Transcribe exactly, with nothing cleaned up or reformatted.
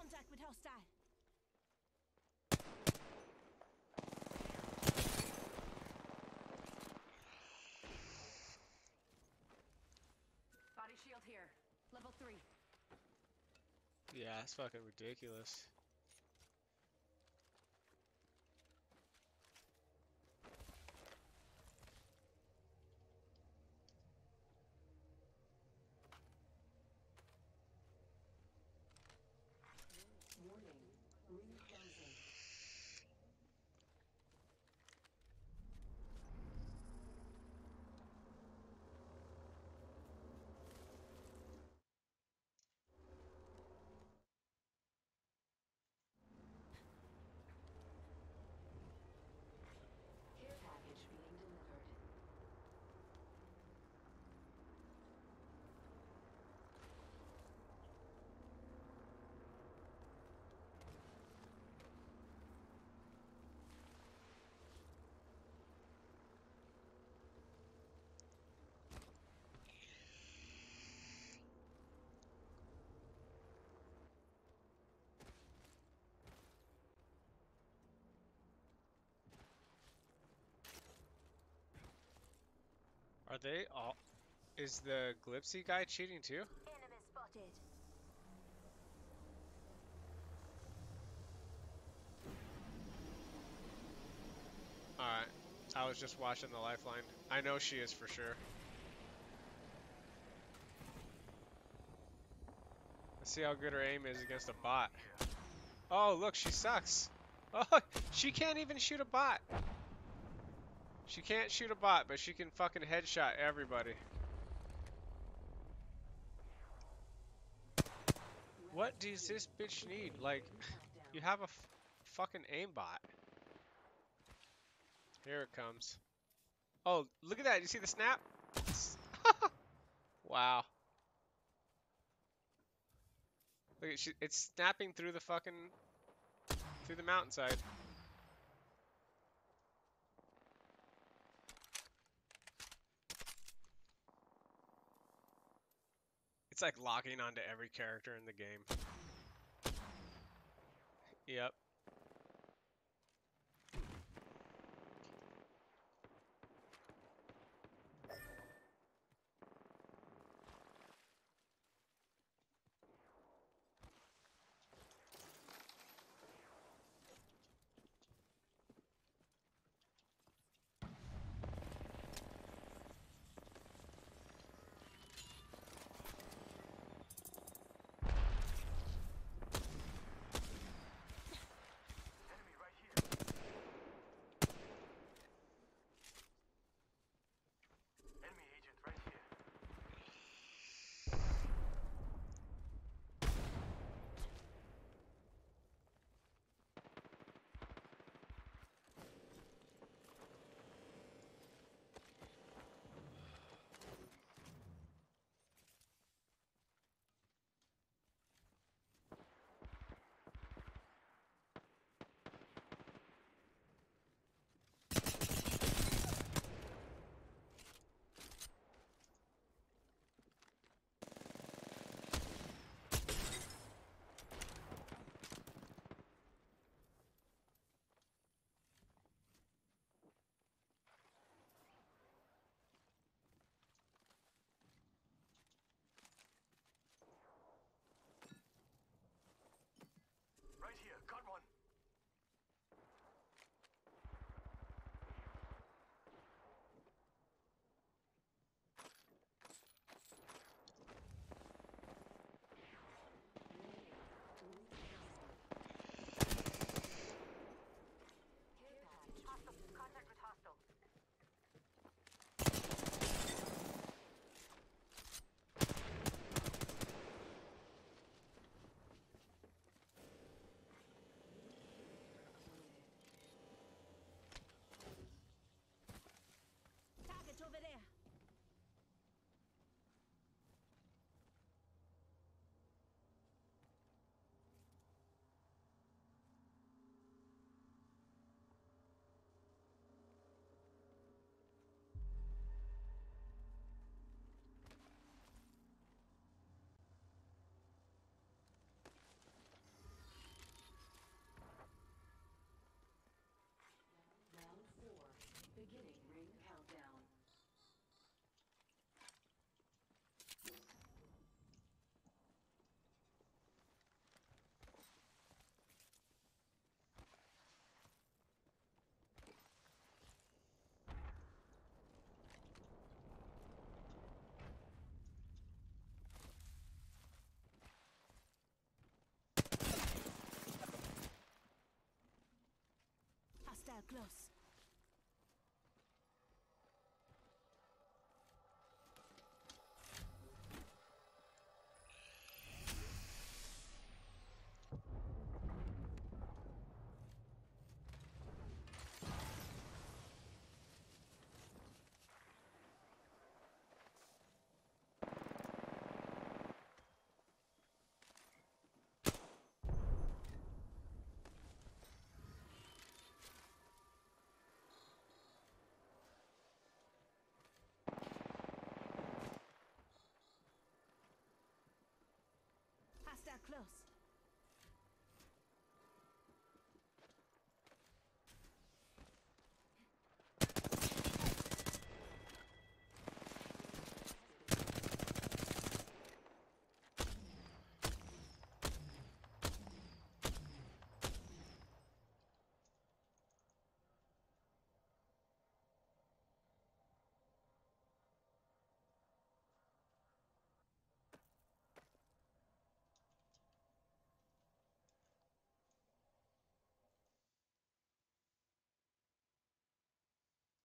Contact with hostile. Body shield here. Level three. Yeah, it's fucking ridiculous. Warning. Ring closing. Care package being delivered. Are they all? Is the Glipsy guy cheating too? Enemy spotted. Alright. I was just watching the lifeline. I know she is for sure. Let's see how good her aim is against a bot. Oh, look, she sucks. Oh, she can't even shoot a bot. She can't shoot a bot, but she can fucking headshot everybody. What does this bitch need? Like, you have a f fucking aimbot. Here it comes. Oh, look at that. You see the snap? Wow. Look at she, it's snapping through the fucking through the mountainside. It's like locking onto every character in the game. Yep. close. Hostile close.